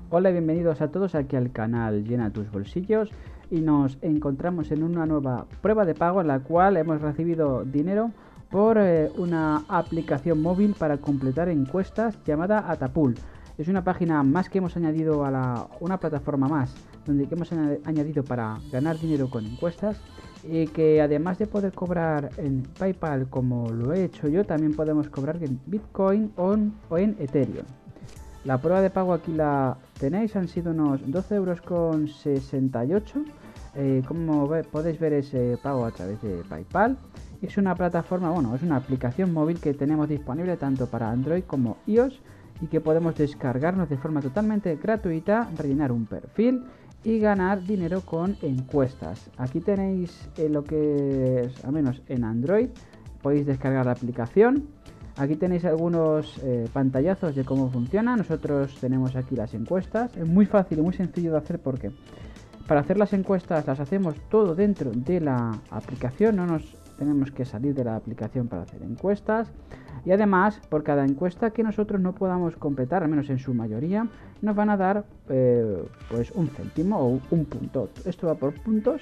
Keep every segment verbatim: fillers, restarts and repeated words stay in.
Hola y bienvenidos a todos aquí al canal Llena tus bolsillos, y nos encontramos en una nueva prueba de pago en la cual hemos recibido dinero por eh, una aplicación móvil para completar encuestas llamada Atapool. Es una página más que hemos añadido a la, una plataforma más donde hemos añadido para ganar dinero con encuestas, y que además de poder cobrar en PayPal como lo he hecho yo, también podemos cobrar en Bitcoin o en Ethereum. La prueba de pago aquí la tenéis, han sido unos doce euros con sesenta y ocho. Eh, como ve, podéis ver ese pago a través de PayPal. Es una plataforma, bueno, es una aplicación móvil que tenemos disponible tanto para Android como iOS, y que podemos descargarnos de forma totalmente gratuita, rellenar un perfil y ganar dinero con encuestas. Aquí tenéis eh, lo que es, al menos en Android, podéis descargar la aplicación. Aquí tenéis algunos eh, pantallazos de cómo funciona. Nosotros tenemos aquí las encuestas. Es muy fácil y muy sencillo de hacer, porque para hacer las encuestas las hacemos todo dentro de la aplicación. No nos tenemos que salir de la aplicación para hacer encuestas. Y además, por cada encuesta que nosotros no podamos completar, al menos en su mayoría, nos van a dar eh, pues un céntimo o un punto. Esto va por puntos.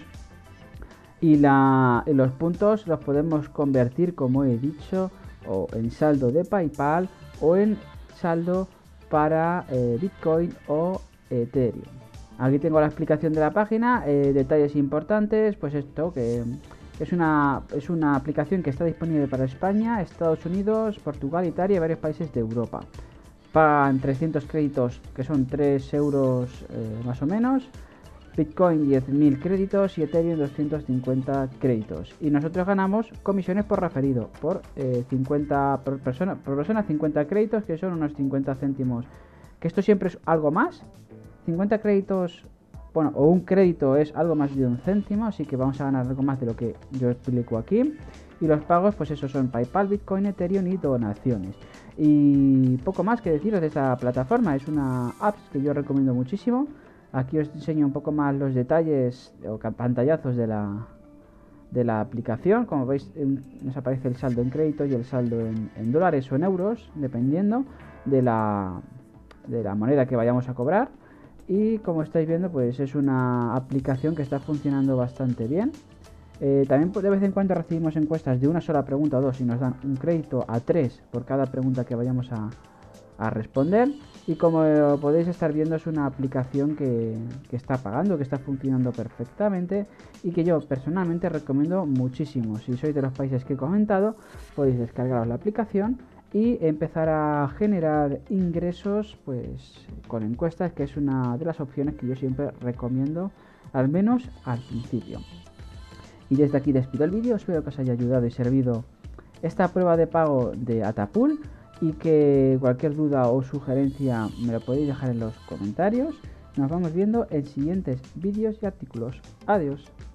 Y, la, y los puntos los podemos convertir, como he dicho, o en saldo de PayPal o en saldo para eh, Bitcoin o Ethereum. Aquí tengo la explicación de la página, eh, detalles importantes, pues esto que es una, es una aplicación que está disponible para España, Estados Unidos, Portugal, Italia y varios países de Europa. Pagan trescientos créditos, que son tres euros eh, más o menos. Bitcoin diez mil créditos y Ethereum doscientos cincuenta créditos. Y nosotros ganamos comisiones por referido, por eh, cincuenta por persona, por persona cincuenta créditos, que son unos cincuenta céntimos. Que esto siempre es algo más. cincuenta créditos, bueno, o un crédito es algo más de un céntimo, así que vamos a ganar algo más de lo que yo explico aquí. Y los pagos, pues eso son PayPal, Bitcoin, Ethereum y donaciones. Y poco más que deciros de esta plataforma. Es una app que yo recomiendo muchísimo. Aquí os enseño un poco más los detalles o pantallazos de la, de la aplicación. Como veis, nos aparece el saldo en créditos y el saldo en, en dólares o en euros, dependiendo de la, de la moneda que vayamos a cobrar. Y como estáis viendo, pues es una aplicación que está funcionando bastante bien. Eh, también de vez en cuando recibimos encuestas de una sola pregunta o dos, y nos dan un crédito a tres por cada pregunta que vayamos a, a responder. Y como podéis estar viendo, es una aplicación que, que está pagando, que está funcionando perfectamente, y que yo personalmente recomiendo muchísimo. Si sois de los países que he comentado, podéis descargaros la aplicación y empezar a generar ingresos pues con encuestas, que es una de las opciones que yo siempre recomiendo, al menos al principio. Y desde aquí despido el vídeo, espero que os haya ayudado y servido esta prueba de pago de Atapool, y que cualquier duda o sugerencia me lo podéis dejar en los comentarios. Nos vamos viendo en siguientes vídeos y artículos. Adiós.